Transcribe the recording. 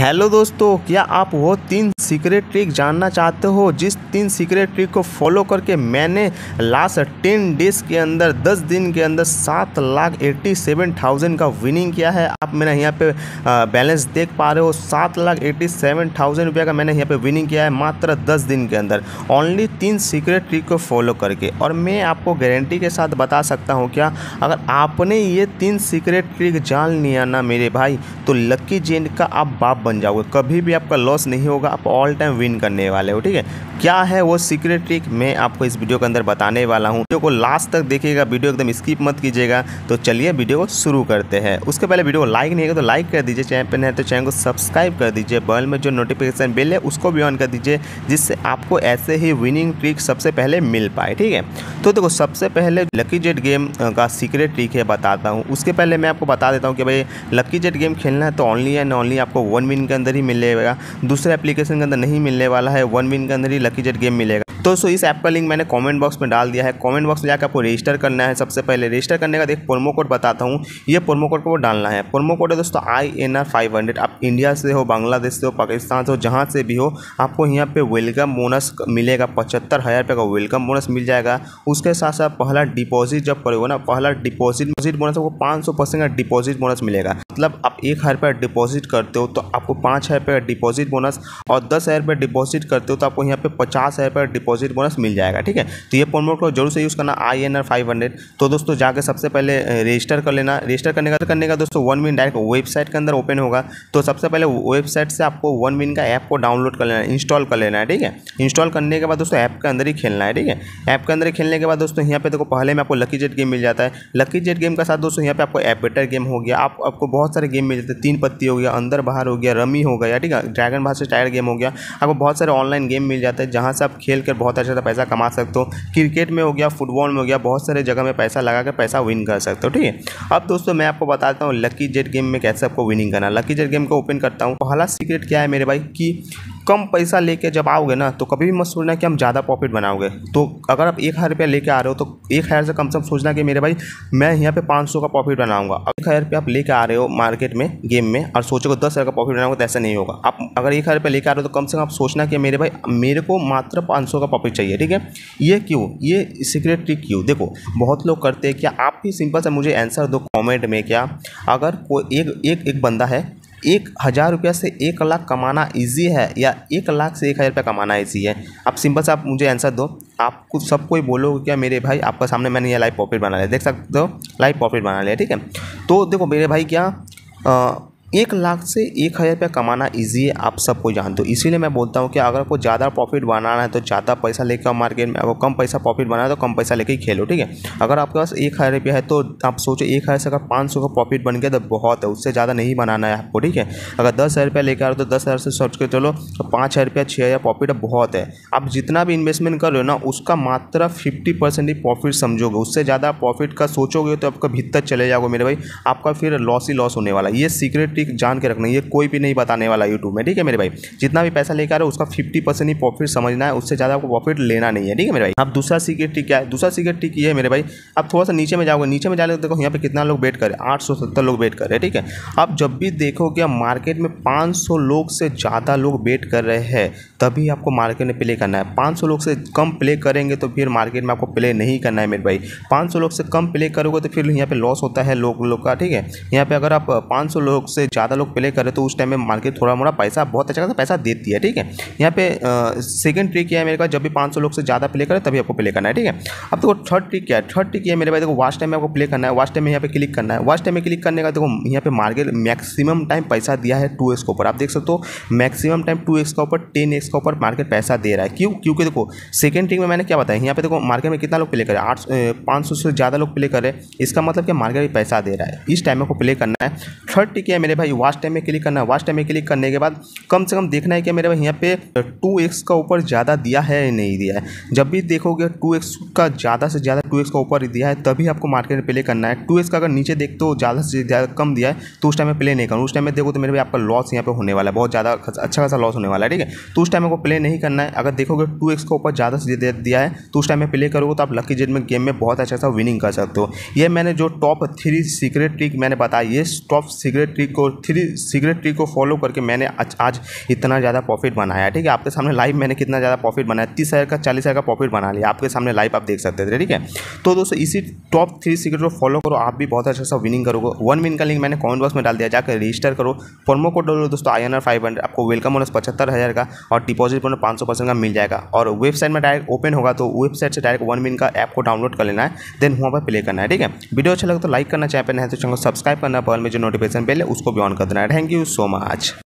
Hello दोस्तों, क्या आप वो 3 सीक्रेट ट्रिक जानना चाहते हो जिस 3 सीक्रेट ट्रिक को फॉलो करके मैंने लास्ट 10 डेज के अंदर 10 दिन के अंदर 7,87,000 का विनिंग किया है। आप मेरा यहाँ पे बैलेंस देख पा रहे हो, 7,87,000 रुपये का मैंने यहाँ पे विनिंग किया है मात्र 10 दिन के अंदर, ओनली 3 सीक्रेट ट्रिक को फॉलो करके। और मैं आपको गारंटी के साथ बता सकता हूँ, क्या अगर आपने ये 3 सीक्रेट ट्रिक जान लिया ना मेरे भाई, तो लकी जेंट का आप बाप बन जाओगे। कभी भी आपका लॉस नहीं होगा, आप ऑल टाइम विन करने वाले हो। ठीक है, क्या है वो सीक्रेट ट्रिक मैं आपको इस वीडियो के अंदर बताने वाला हूँ। वीडियो को लास्ट तक देखिएगा, वीडियो एकदम स्किप मत कीजिएगा। तो चलिए वीडियो को शुरू करते हैं। उसके पहले वीडियो को लाइक नहीं है तो लाइक कर दीजिए, चैनल पर नए हैं तो चैनल को सब्सक्राइब कर दीजिए, बगल में जो नोटिफिकेशन बेल है उसको भी ऑन कर दीजिए, जिससे आपको ऐसे ही विनिंग ट्रिक सबसे पहले मिल पाए। ठीक है, तो देखो सबसे पहले लकी जेट गेम का सीक्रेट ट्रिक है बताता हूँ। उसके पहले मैं आपको बता देता हूँ कि भाई लकी जेट गेम खेलना है तो ओनली एंड ओनली आपको 1 विन के अंदर ही मिलेगा, दूसरे एप्लीकेशन के अंदर नहीं मिलने वाला है। 1 विन के अंदर ही लकी जेट गेम मिलेगा। तो इस ऐप का लिंक मैंने कमेंट बॉक्स में डाल दिया है। कमेंट बॉक्स में जाकर आपको रजिस्टर करना है। सबसे पहले रजिस्टर करने का एक प्रोमो कोड बताता हूँ, ये प्रोमो कोड को डालना है। प्रोमो कोड है दोस्तों INR 500। आप इंडिया से हो, बांग्लादेश से हो, पाकिस्तान से हो, जहाँ से भी हो, आपको यहाँ पे वेलकम बोनस मिलेगा। 75,000 रुपये का वेलकम बोनस मिल जाएगा। उसके साथ साथ पहला डिपॉजिट जब करोगे ना, पहला डिपॉजिट बोनस आपको 500% का डिपॉजिट बोनस मिलेगा। मतलब आप 1,000 रुपये डिपॉजिट करते हो तो आपको 5,000 रुपये का डिपॉजिट बोनस, और 10,000 रुपये डिपॉजिट करते हो तो आपको यहाँ पे 50,000 रुपये डिपॉजिट बोनस मिल जाएगा। ठीक है, तो ये प्रोमो कोड जरूर से यूज़ करना INR 500। तो दोस्तों जाके सबसे पहले रजिस्टर कर लेना। रजिस्टर करने का दोस्तों 1 विन डायरेक्ट वेबसाइट के अंदर ओपन होगा। तो सबसे पहले वेबसाइट से आपको 1 विन का ऐप को डाउनलोड कर लेना है, इंस्टॉल कर लेना है। ठीक है, इंस्टॉल करने के बाद दोस्तों ऐप के अंदर ही खेलना है। ठीक है, ऐप के अंदर ही खेलने के बाद दोस्तों यहाँ पे देखो पहले में आपको लकी जेट गेम मिल जाता है। लकी जेट गेम का साथ दोस्तों यहाँ पे आपको ऐप बेटर गेम हो गया, आपको बहुत सारे गेम मिल जाते हैं। 3 पत्ती हो गया, अंदर बाहर हो गया, रमी हो गया, ठीक है, ड्रैगन भाषा टायर गेम हो गया। आपको बहुत सारे ऑनलाइन गेम मिल जाते हैं जहाँ से आप खेल कर बहुत अच्छा पैसा कमा सकते हो। क्रिकेट में हो गया, फुटबॉल में हो गया, बहुत सारे जगह में पैसा लगा कर पैसा विन कर सकते हो। ठीक है, अब दोस्तों मैं आपको बताता हूँ लकी जेट गेम में कैसे आपको विनिंग करना। लकी जेट गेम को ओपन करता हूँ। पहला सीक्रेट क्या है मेरे भाई, कि कम पैसा लेके जब आओगे ना तो कभी भी मत सोचना कि हम ज़्यादा प्रॉफिट बनाओगे। तो अगर आप 1,000 रुपया लेके आ रहे हो तो 1,000 से कम से कम सोचना कि मेरे भाई मैं यहाँ पे 500 का प्रॉफिट बनाऊंगा। 1,000 रुपया आप लेके आ रहे हो मार्केट में गेम में और सोचोगे 10,000 का प्रॉफिट बनाओगे, तो ऐसा नहीं होगा। आप अगर 1,000 रुपया लेके आ रहे हो तो कम से कम आप सोचना कि मेरे भाई मेरे को मात्र 500 का प्रॉफिट चाहिए। ठीक है, ये क्यों, ये सीक्रेट ट्रिक क्यों, देखो बहुत लोग करते हैं। क्या आप भी सिंपल सा मुझे आंसर दो कमेंट में, क्या अगर कोई एक बंदा है 1,000 रुपया से 1 लाख कमाना इजी है या 1 लाख से 1,000 रुपया कमाना इजी है? आप सिंपल से आप मुझे आंसर दो। आप कुछ सब कोई बोलोगे क्या मेरे भाई आपका सामने मैंने ये लाइव प्रॉफिट बना लिया, देख सकते हो लाइव प्रॉफिट बना लिया। ठीक है, तो देखो मेरे भाई क्या 1 लाख से 1,000 रुपया कमाना इजी है, आप सबको जानते हो। इसीलिए मैं बोलता हूँ कि अगर आपको ज़्यादा प्रॉफिट बनाना है तो ज़्यादा पैसा लेकर मार्केट में, अगर कम पैसा प्रॉफिट बनाना है तो कम पैसा लेके ही खेलो। ठीक है, अगर आपके पास 1,000 रुपया है तो आप सोचो 1,000 से अगर 500 का प्रॉफिट बन गया तो बहुत है, उससे ज़्यादा नहीं बनाना है आपको। ठीक है, अगर 10,000 रुपया लेकर आ रहे हो तो 10,000 से सोच के चलो तो 5,000 रुपया 6,000 प्रॉफिट बहुत है। आप जितना भी इन्वेस्टमेंट कर रहे हो ना उसका मात्र 50% ही प्रॉफिट समझोगे, उससे ज़्यादा प्रॉफिट का सोचोगे तो आपका भीतर चले जाओगे मेरे भाई, आपका फिर लॉस ही लॉस होने वाला। ये सीक्रेट ट्रिक जान के रखना, ये कोई भी नहीं बताने वाला यूट्यूब में। ठीक है मेरे भाई, जितना भी पैसा लेकर आ रहे हो उसका 50% ही प्रॉफिट समझना है, उससे ज़्यादा आपको प्रॉफिट लेना नहीं है। ठीक है मेरे भाई, अब दूसरा सीक्रेट ट्रिक क्या है? दूसरा सीक्रेट ट्रिक ये है मेरे भाई, आप थोड़ा सा नीचे में जाओगे, नीचे में जाने देखो यहाँ पे कितना लोग वेट करे, 870 लोग वेट कर रहे हैं। ठीक है, आप जब भी देखोगे मार्केट में 500 लोग से ज़्यादा लोग वेट कर रहे हैं तभी आपको मार्केट में प्ले करना है। 500 लोग से कम प्ले करेंगे तो फिर मार्केट में आपको प्ले नहीं करना है मेरे भाई। 500 लोग से कम प्ले करोगे तो फिर यहाँ पे लॉस होता है लोग का। ठीक है, यहाँ पे अगर आप 500 लोग से ज़्यादा लोग प्ले करें तो उस टाइम में मार्केट थोड़ा मोड़ा पैसा बहुत अच्छा खासा पैसा देती है। ठीक है, यहाँ पे सेकंड ट्रिक क्या है मेरे पास, जब भी 500 लोग से ज़्यादा प्ले करें तभी आपको प्ले करना है। ठीक है, अब देखो थर्ड ट्रिक क्या है? थर्ड ट्रिक ये मेरे भाई देखो वाच टाइम में आपको प्ले करना है। वाच टाइम में यहाँ पे क्लिक करना है। वाच टाइम में क्लिक करने का देखो यहाँ पे मार्केट मैक्सिमम टाइम पैसा दिया है 2x के ऊपर, आप देख सकते हो मैक्सिमम टाइम 2x का ऊपर 10x का ऊपर मार्केट पैसा दे रहा है। क्यों? क्योंकि देखो सेकंड ट्रिक में मैंने क्या बताया, यहाँ पे देखो मार्केट में कितना लोग प्ले करे, 500 से ज़्यादा लोग प्ले करे, इसका मतलब कि मार्केट में पैसा दे रहा है, इस टाइम में आपको प्ले करना है। थर्ड ट्रिक है मेरे भाई वाच टाइम में क्लिक करना है। वाच टाइम में क्लिक करने के बाद कम से कम देखना है कि मेरे भाई यहाँ पे 2x का ऊपर ज़्यादा दिया है या नहीं दिया है। जब भी देखोगे 2x का ज़्यादा से ज़्यादा 2x का ऊपर दिया है तभी आपको मार्केट में प्ले करना है। 2x का अगर नीचे देखते हो ज़्यादा से ज़्यादा कम दिया है तो उस टाइम में प्ले नहीं करना। उस टाइम में देखो तो मेरे भाई आपका लॉस यहाँ पे होने वाला है, बहुत ज़्यादा अच्छा खासा लॉस होने वाला है। ठीक है, तो उस टाइम आपको प्ले नहीं करना है। अगर देखोगे 2x का ऊपर ज़्यादा से ज़्यादा दिया है तो उस टाइम में प्ले करोगे तो आप लकी जेट में गेम में बहुत अच्छा सा विनिंग कर सकते हो। ये मैंने जो टॉप 3 सीक्रेट ट्रिक मैंने बताया, ये टॉप सीक्रेट ट्रिक को इसको 3 सीक्रेट ट्रिक को फॉलो करके मैंने आज इतना ज़्यादा प्रॉफिट बनाया है। ठीक है, आपके सामने लाइव मैंने कितना ज़्यादा प्रॉफिट बनाया, 30,000 का 40,000 का प्रॉफिट बना लिया आपके सामने लाइव, आप देख सकते थे। ठीक है, तो दोस्तों इसी टॉप 3 सीक्रेट को फॉलो करो, आप भी बहुत अच्छा सा विनिंग करोगे। 1 विन का लिंक मैंने कमेंट बॉक्स में डाल दिया, जाकर रजिस्टर करो, प्रोमो कोड डालो दोस्तों INR 500, आपको वेलकम बोनस 75,000 का और डिपॉजिट बोनस 500% का मिल जाएगा। और वेबसाइट में डायरेक्ट ओपन होगा, तो वेबसाइट से डायरेक्ट 1 विन का ऐप को डाउनलोड कर लेना है, देन वहाँ पर प्ले करना है। ठीक है, वीडियो अच्छा लगे तो लाइक करना, चैनल पर नहीं तो चैनल को सब्सक्राइब करना, बगल में जो नोटिफिकेशन बेल है उसको भी ऑन कर देना है। Thank you so much.